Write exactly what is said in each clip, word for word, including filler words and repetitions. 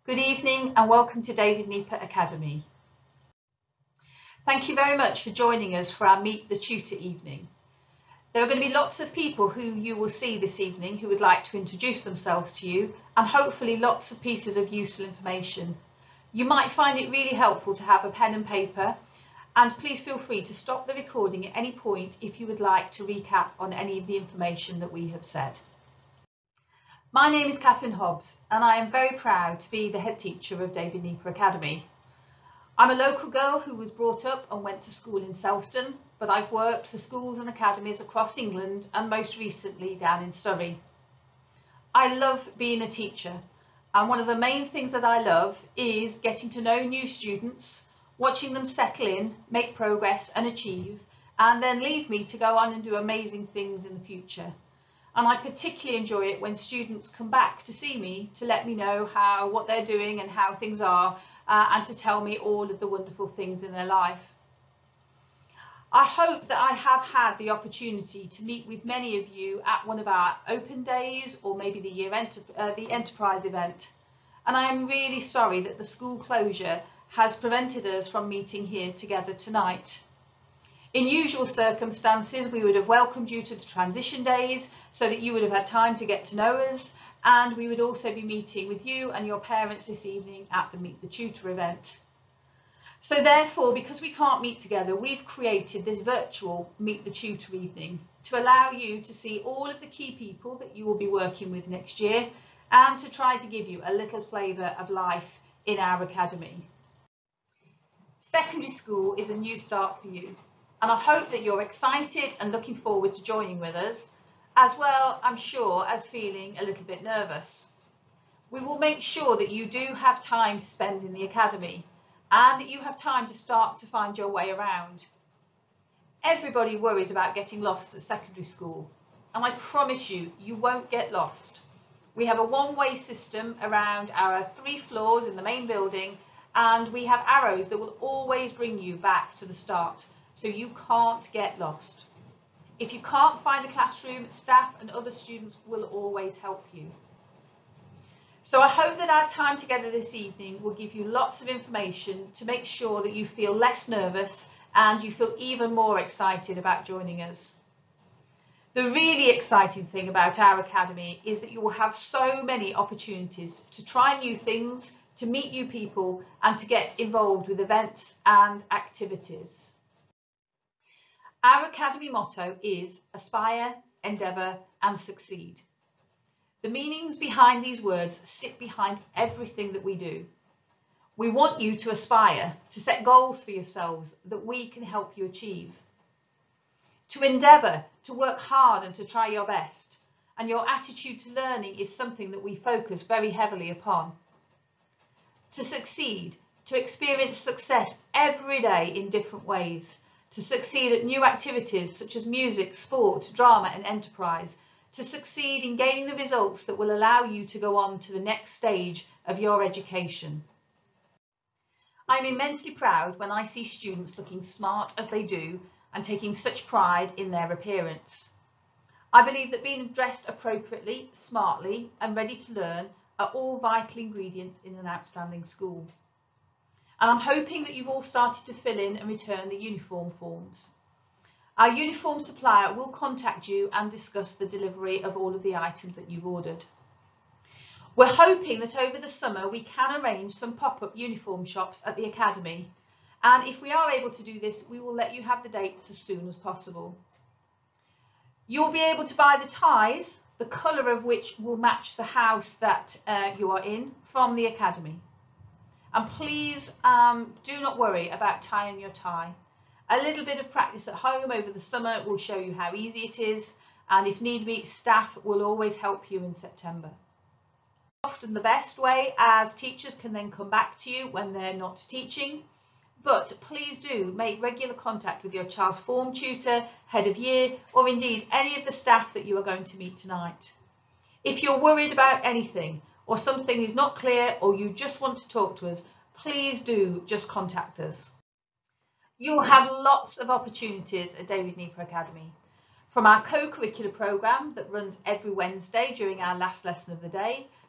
Good evening and welcome to David Nieper Academy. Thank you very much for joining us for our Meet the Tutor evening. There are going to be lots of people who you will see this evening who would like to introduce themselves to you, and hopefully lots of pieces of useful information. You might find it really helpful to have a pen and paper, and please feel free to stop the recording at any point if you would like to recap on any of the information that we have said. My name is Catherine Hobbs and I am very proud to be the head teacher of David Nieper Academy. I'm a local girl who was brought up and went to school in Selston, but I've worked for schools and academies across England and most recently down in Surrey. I love being a teacher, and one of the main things that I love is getting to know new students, watching them settle in, make progress and achieve, and then leave me to go on and do amazing things in the future. And I particularly enjoy it when students come back to see me to let me know how what they're doing and how things are, uh, and to tell me all of the wonderful things in their life. I hope that I have had the opportunity to meet with many of you at one of our open days or maybe the year enter uh, the enterprise event. And I am really sorry that the school closure has prevented us from meeting here together tonight. In usual circumstances, we would have welcomed you to the transition days so that you would have had time to get to know us, and we would also be meeting with you and your parents this evening at the Meet the Tutor event. So therefore, because we can't meet together, we've created this virtual Meet the Tutor evening to allow you to see all of the key people that you will be working with next year, and to try to give you a little flavour of life in our academy. Secondary school is a new start for you, and I hope that you're excited and looking forward to joining with us, as well, I'm sure, as feeling a little bit nervous. We will make sure that you do have time to spend in the academy and that you have time to start to find your way around. Everybody worries about getting lost at secondary school, and I promise you, you won't get lost. We have a one-way system around our three floors in the main building, and we have arrows that will always bring you back to the start, so you can't get lost. If you can't find a classroom, staff and other students will always help you. So I hope that our time together this evening will give you lots of information to make sure that you feel less nervous and you feel even more excited about joining us. The really exciting thing about our academy is that you will have so many opportunities to try new things, to meet new people and to get involved with events and activities. Our academy motto is Aspire, Endeavour and Succeed. The meanings behind these words sit behind everything that we do. We want you to aspire, to set goals for yourselves that we can help you achieve. To endeavour, to work hard and to try your best. And your attitude to learning is something that we focus very heavily upon. To succeed, to experience success every day in different ways. To succeed at new activities such as music, sport, drama and enterprise, to succeed in gaining the results that will allow you to go on to the next stage of your education. I'm immensely proud when I see students looking smart as they do and taking such pride in their appearance. I believe that being dressed appropriately, smartly and ready to learn are all vital ingredients in an outstanding school. And I'm hoping that you've all started to fill in and return the uniform forms. Our uniform supplier will contact you and discuss the delivery of all of the items that you've ordered. We're hoping that over the summer we can arrange some pop-up uniform shops at the academy, and if we are able to do this, we will let you have the dates as soon as possible. You'll be able to buy the ties, the colour of which will match the house that uh, you are in, from the academy. And please um, do not worry about tying your tie. A little bit of practice at home over the summer will show you how easy it is, and if need be, staff will always help you in September. Often the best way, as teachers can then come back to you when they're not teaching, but please do make regular contact with your child's form tutor, head of year, or indeed any of the staff that you are going to meet tonight. If you're worried about anything, or something is not clear, or you just want to talk to us, please do just contact us. You'll have lots of opportunities at David Nieper Academy. From our co-curricular programme that runs every Wednesday during our last lesson of the day,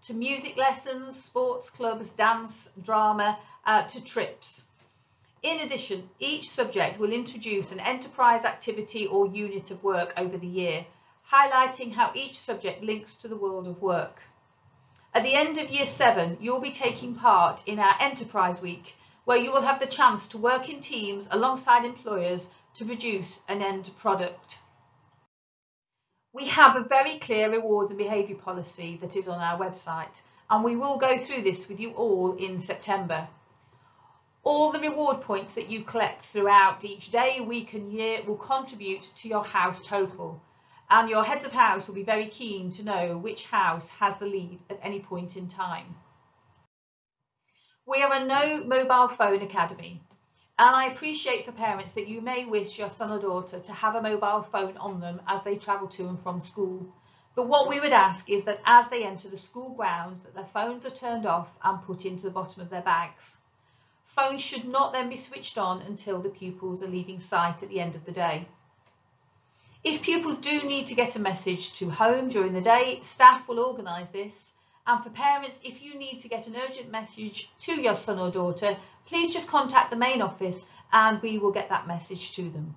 to music lessons, sports clubs, dance, drama, uh, to trips. In addition, each subject will introduce an enterprise activity or unit of work over the year, highlighting how each subject links to the world of work. At the end of year seven, you'll be taking part in our Enterprise Week, where you will have the chance to work in teams alongside employers to produce an end product. We have a very clear rewards and behaviour policy that is on our website, and we will go through this with you all in September. All the reward points that you collect throughout each day, week and year will contribute to your house total, and your heads of house will be very keen to know which house has the lead at any point in time. We are a no mobile phone academy, and I appreciate for parents that you may wish your son or daughter to have a mobile phone on them as they travel to and from school. But what we would ask is that as they enter the school grounds, that their phones are turned off and put into the bottom of their bags. Phones should not then be switched on until the pupils are leaving sight at the end of the day. If pupils do need to get a message to home during the day, staff will organise this. And for parents, if you need to get an urgent message to your son or daughter, please just contact the main office and we will get that message to them.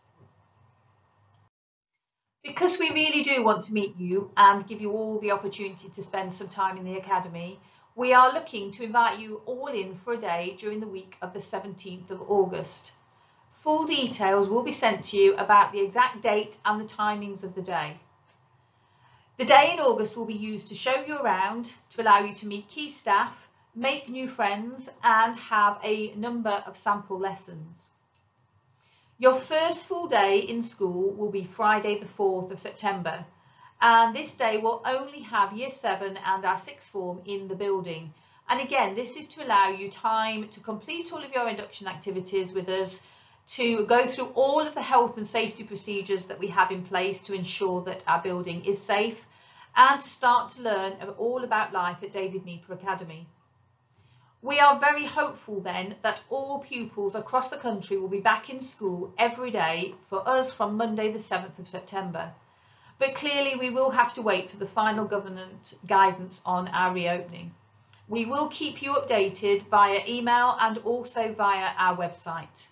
Because we really do want to meet you and give you all the opportunity to spend some time in the academy, we are looking to invite you all in for a day during the week of the seventeenth of August. Full details will be sent to you about the exact date and the timings of the day. The day in August will be used to show you around, to allow you to meet key staff, make new friends and have a number of sample lessons. Your first full day in school will be Friday the fourth of September, and this day will only have year seven and our sixth form in the building. And again, this is to allow you time to complete all of your induction activities with us, to go through all of the health and safety procedures that we have in place to ensure that our building is safe, and to start to learn all about life at David Nieper Academy. We are very hopeful then that all pupils across the country will be back in school every day for us from Monday the seventh of September. But clearly we will have to wait for the final government guidance on our reopening. We will keep you updated via email and also via our website.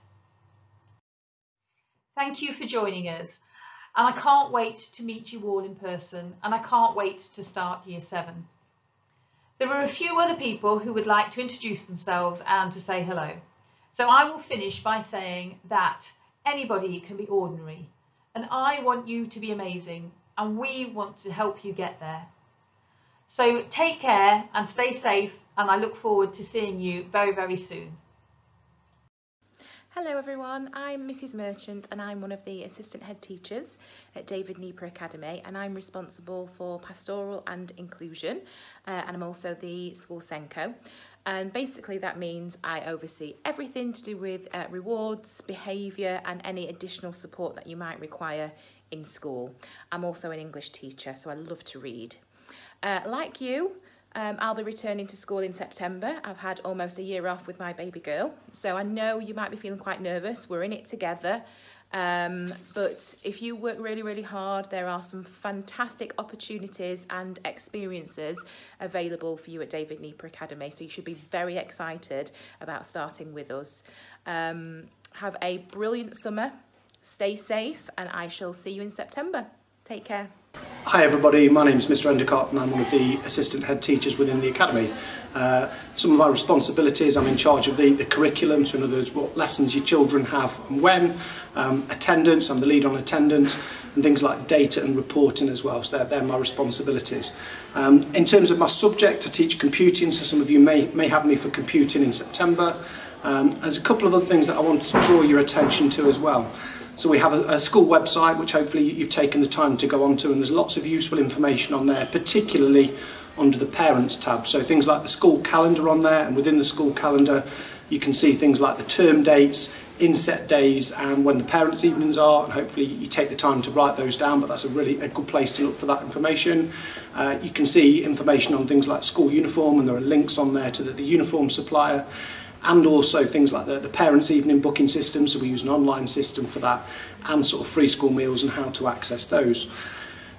Thank you for joining us, and I can't wait to meet you all in person, and I can't wait to start year seven. There are a few other people who would like to introduce themselves and to say hello. So I will finish by saying that anybody can be ordinary, and I want you to be amazing, and we want to help you get there. So take care and stay safe, and I look forward to seeing you very, very soon. Hello everyone, I'm Missus Merchant and I'm one of the assistant head teachers at David Nieper Academy, and I'm responsible for pastoral and inclusion, uh, and I'm also the school Senko. And basically that means I oversee everything to do with uh, rewards, behaviour and any additional support that you might require in school. I'm also an English teacher, so I love to read. Uh, like you, Um, I'll be returning to school in September. I've had almost a year off with my baby girl, so I know you might be feeling quite nervous. We're in it together, um, but if you work really, really hard, there are some fantastic opportunities and experiences available for you at David Nieper Academy, so you should be very excited about starting with us. Um, have a brilliant summer, stay safe, and I shall see you in September. Take care. Hi everybody, my name is Mister Endicott and I'm one of the assistant head teachers within the academy. Uh, some of our responsibilities, I'm in charge of the, the curriculum, so in other words what lessons your children have and when, um, attendance, I'm the lead on attendance, and things like data and reporting as well, so they're, they're my responsibilities. Um, in terms of my subject, I teach computing, so some of you may, may have me for computing in September. Um, there's a couple of other things that I want to draw your attention to as well. So we have a, a school website which hopefully you've taken the time to go onto, and there's lots of useful information on there, particularly under the Parents tab. So things like the school calendar on there, and within the school calendar you can see things like the term dates, inset days and when the parents' evenings are, and hopefully you take the time to write those down, but that's a really a good place to look for that information. Uh, you can see information on things like school uniform, and there are links on there to the, the uniform supplier, and also things like the, the parents' evening booking system, so we use an online system for that, and sort of free school meals and how to access those.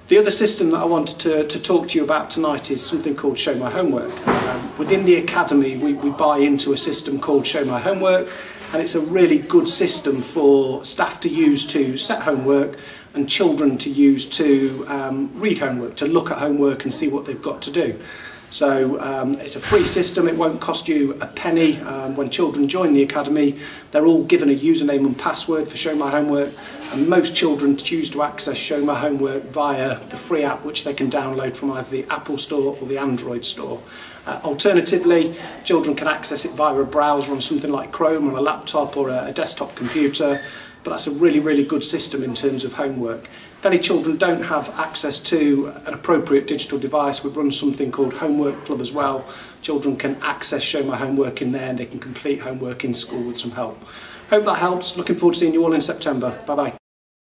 The other system that I wanted to, to talk to you about tonight is something called Show My Homework. Um, within the Academy, we, we buy into a system called Show My Homework, and it's a really good system for staff to use to set homework and children to use to um, read homework, to look at homework and see what they've got to do. So um, it's a free system, it won't cost you a penny. Um, when children join the Academy, they're all given a username and password for Show My Homework, and most children choose to access Show My Homework via the free app which they can download from either the Apple Store or the Android Store. Uh, alternatively, children can access it via a browser on something like Chrome on a laptop or a, a desktop computer, but that's a really, really good system in terms of homework. If any children don't have access to an appropriate digital device, we run something called Homework Club as well. Children can access Show My Homework in there and they can complete homework in school with some help. Hope that helps. Looking forward to seeing you all in September. Bye bye.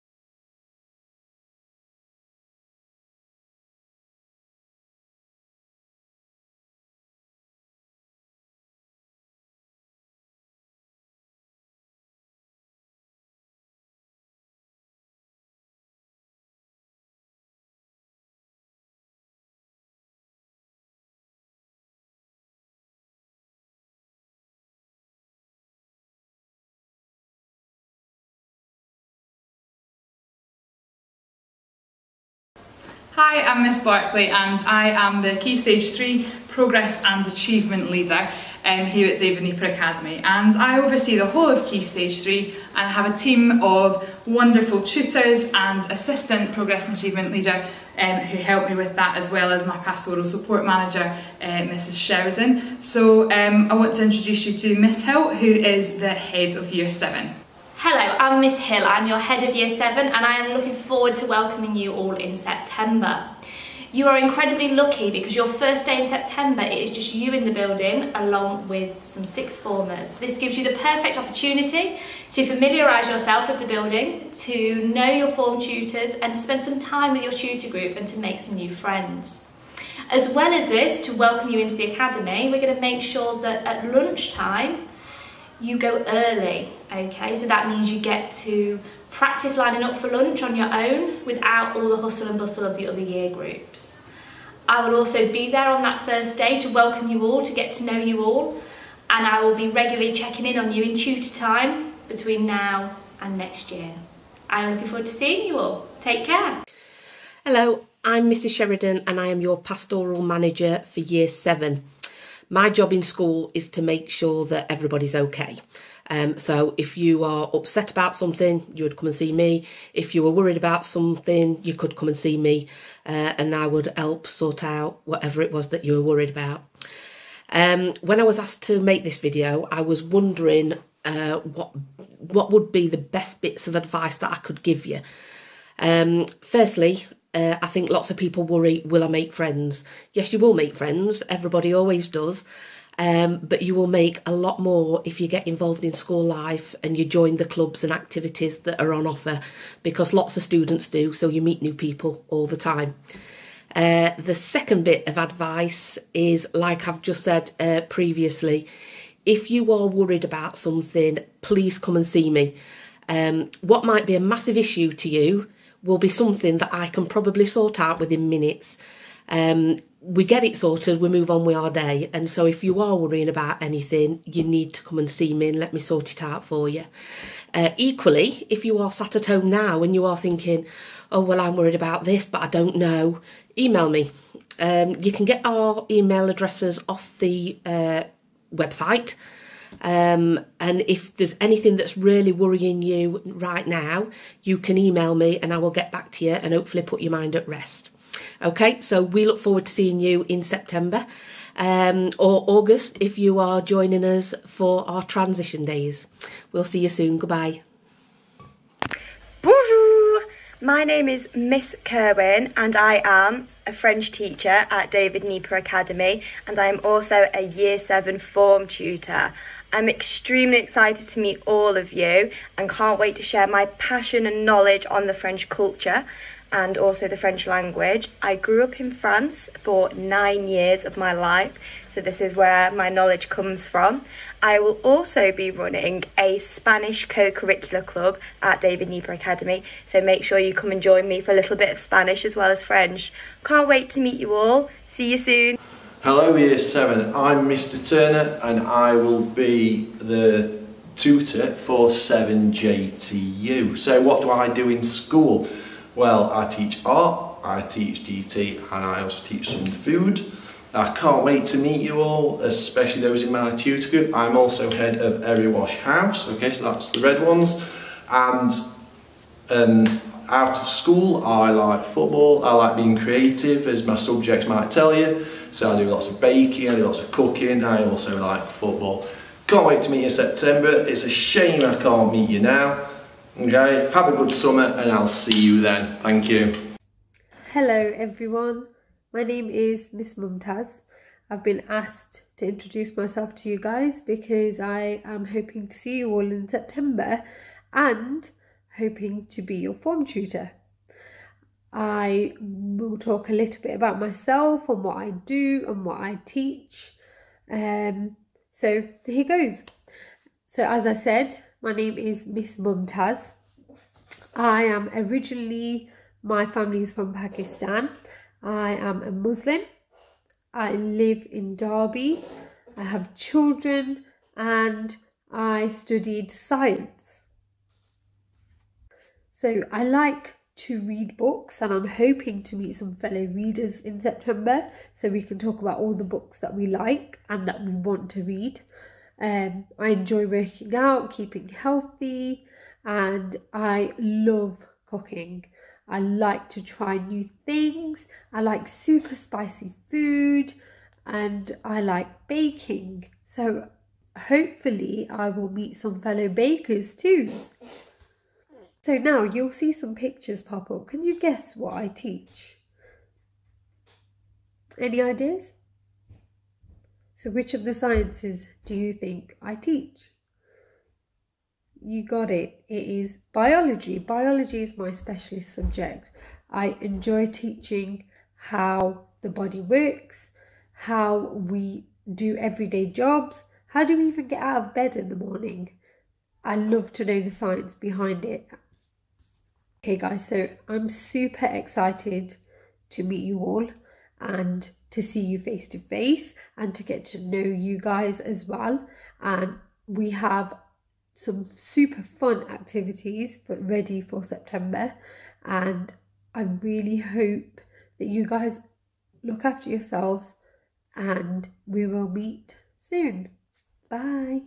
Hi, I'm Miss Barkley and I am the Key Stage three Progress and Achievement Leader um, here at David Nieper Academy, and I oversee the whole of Key Stage three, and I have a team of wonderful tutors and assistant Progress and Achievement Leader um, who help me with that, as well as my Pastoral Support Manager, uh, Missus Sheridan. So um, I want to introduce you to Miss Hill, who is the head of Year seven. Hello, I'm Miss Hill, I'm your head of Year seven, and I am looking forward to welcoming you all in September. You are incredibly lucky because your first day in September, it is just you in the building along with some sixth formers. This gives you the perfect opportunity to familiarise yourself with the building, to know your form tutors and to spend some time with your tutor group and to make some new friends. As well as this, to welcome you into the Academy, we're going to make sure that at lunchtime you go early, okay? So that means you get to practice lining up for lunch on your own without all the hustle and bustle of the other year groups. I will also be there on that first day to welcome you all, to get to know you all, and I will be regularly checking in on you in tutor time between now and next year. I am looking forward to seeing you all. Take care. Hello, I'm Missus Sheridan and I am your Pastoral Manager for Year seven. My job in school is to make sure that everybody's okay. Um, so if you are upset about something, you would come and see me. If you were worried about something, you could come and see me, uh, and I would help sort out whatever it was that you were worried about. Um, when I was asked to make this video, I was wondering uh, what what would be the best bits of advice that I could give you. Um, firstly, Uh, I think lots of people worry, will I make friends? Yes, you will make friends. Everybody always does. Um, but you will make a lot more if you get involved in school life and you join the clubs and activities that are on offer, because lots of students do, so you meet new people all the time. Uh, the second bit of advice is, like I've just said uh, previously, if you are worried about something, please come and see me. Um, what might be a massive issue to you will be something that I can probably sort out within minutes. Um, we get it sorted, we move on with our day. And so if you are worrying about anything, you need to come and see me and let me sort it out for you. Uh, equally, if you are sat at home now and you are thinking, oh, well, I'm worried about this, but I don't know, email me. Um, you can get our email addresses off the uh, website. Um, and if there's anything that's really worrying you right now, you can email me and I will get back to you and hopefully put your mind at rest. Okay, so we look forward to seeing you in September um, or August if you are joining us for our transition days. We'll see you soon. Goodbye. Bonjour! My name is Miss Kerwin and I am a French teacher at David Nieper Academy, and I am also a Year seven form tutor. I'm extremely excited to meet all of you and can't wait to share my passion and knowledge on the French culture. and also the French language. I grew up in France for nine years of my life, so this is where my knowledge comes from. I will also be running a Spanish co-curricular club at David Nieper Academy, so make sure you come and join me for a little bit of Spanish as well as French. Can't wait to meet you all. See you soon. Hello Year seven, I'm Mister Turner and I will be the tutor for seven J T U. So what do I do in school? Well, I teach art, I teach D T and I also teach some food. I can't wait to meet you all, especially those in my tutor group. I'm also head of Area Wash House, okay, so that's the red ones. And um, out of school, I like football, I like being creative, as my subject might tell you. So I do lots of baking, I do lots of cooking, I also like football. Can't wait to meet you in September. It's a shame I can't meet you now. Okay, have a good summer and I'll see you then. Thank you. Hello everyone, my name is Miss Mumtaz. I've been asked to introduce myself to you guys because I am hoping to see you all in September and hoping to be your form tutor. I will talk a little bit about myself and what I do and what I teach. Um, so here goes. So as I said, my name is Miss Mumtaz. I am originally, my family is from Pakistan. I am a Muslim. I live in Derby. I have children and I studied science. So I like to read books and I'm hoping to meet some fellow readers in September so we can talk about all the books that we like and that we want to read. Um, I enjoy working out, keeping healthy, and I love cooking. I like to try new things. I like super spicy food and I like baking. So hopefully I will meet some fellow bakers too. So now you'll see some pictures pop up. Can you guess what I teach? Any ideas? So which of the sciences do you think I teach? You got it. It is biology. Biology is my specialist subject. I enjoy teaching how the body works, how we do everyday jobs, how do we even get out of bed in the morning. I love to know the science behind it. Okay guys, so I'm super excited to meet you all and to see you face to face and to get to know you guys as well. And we have some super fun activities for, ready for September, and I really hope that you guys look after yourselves and we will meet soon. Bye.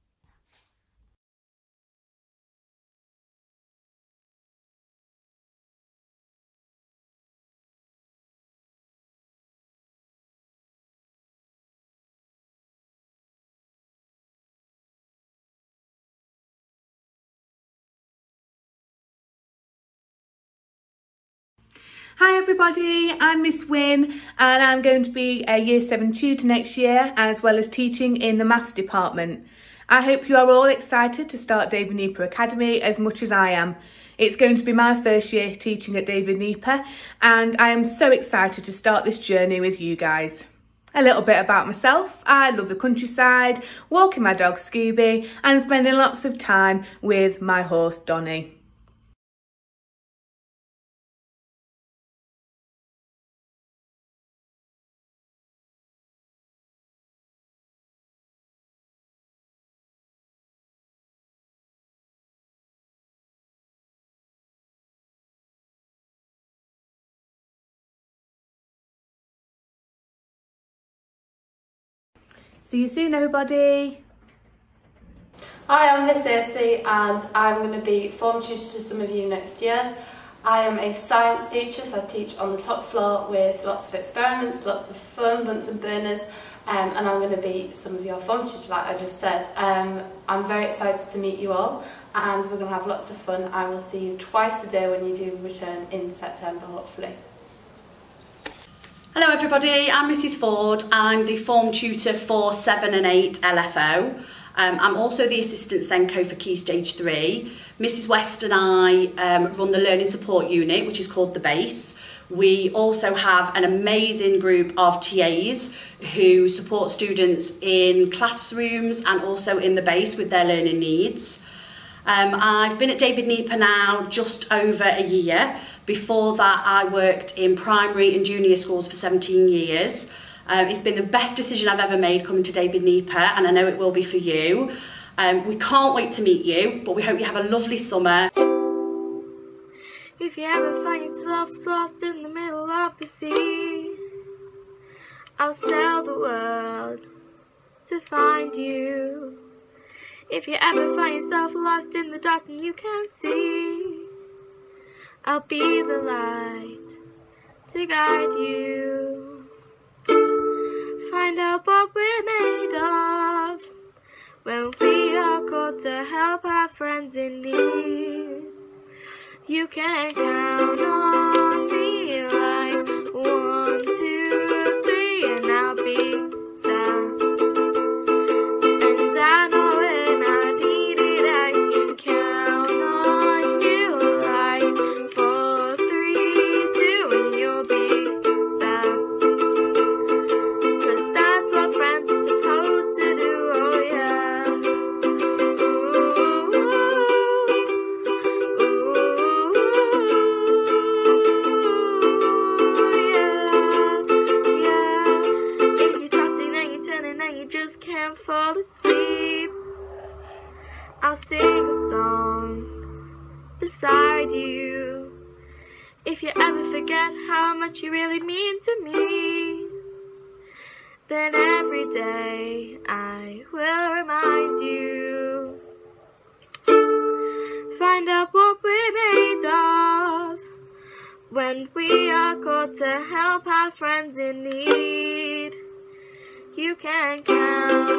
Hi everybody, I'm Miss Wynne and I'm going to be a Year seven tutor next year as well as teaching in the Maths department. I hope you are all excited to start David Nieper Academy as much as I am. It's going to be my first year teaching at David Nieper and I am so excited to start this journey with you guys. A little bit about myself. I love the countryside, walking my dog Scooby and spending lots of time with my horse Donny. See you soon everybody. Hi, I'm Miss Irsey and I'm going to be form tutor to some of you next year. I am a science teacher, so I teach on the top floor with lots of experiments, lots of fun, Bunsen burners, um, and I'm going to be some of your form tutor like I just said. Um, I'm very excited to meet you all and we're going to have lots of fun. I will see you twice a day when you do return in September hopefully. Hello everybody, I'm Missus Ford. I'm the form tutor for seven and eight L F O. Um, I'm also the Assistant Senko for Key Stage three. Missus West and I um, run the Learning Support Unit, which is called The Base. We also have an amazing group of T As who support students in classrooms and also in the base with their learning needs. Um, I've been at David Nieper now just over a year. Before that, I worked in primary and junior schools for seventeen years. Um, it's been the best decision I've ever made coming to David Nieper, and I know it will be for you. Um, we can't wait to meet you, but we hope you have a lovely summer. If you ever find yourself lost in the middle of the sea, I'll sail the world to find you. If you ever find yourself lost in the dark and you can't see, I'll be the light to guide you. Find out what we're made of when we are called to help our friends in need. You can count on me like one, two, three, and I'll be there. And I know when I need it, I can count on you like four, three, two, and you'll be there. 'Cause that's what friends are supposed to do, oh yeah. Ooh, just can't fall asleep, I'll sing a song beside you. If you ever forget how much you really mean to me, then every day I will remind you. Find out what we're made of when we are called to help our friends in need. You can count